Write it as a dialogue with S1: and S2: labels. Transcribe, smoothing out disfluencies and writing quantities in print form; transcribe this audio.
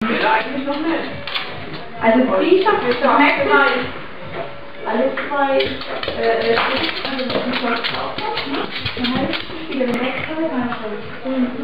S1: Ja, eigentlich noch nicht.
S2: Also Visa,
S1: Maximal
S2: alle zwei Spiele, wenn Wechsel, dann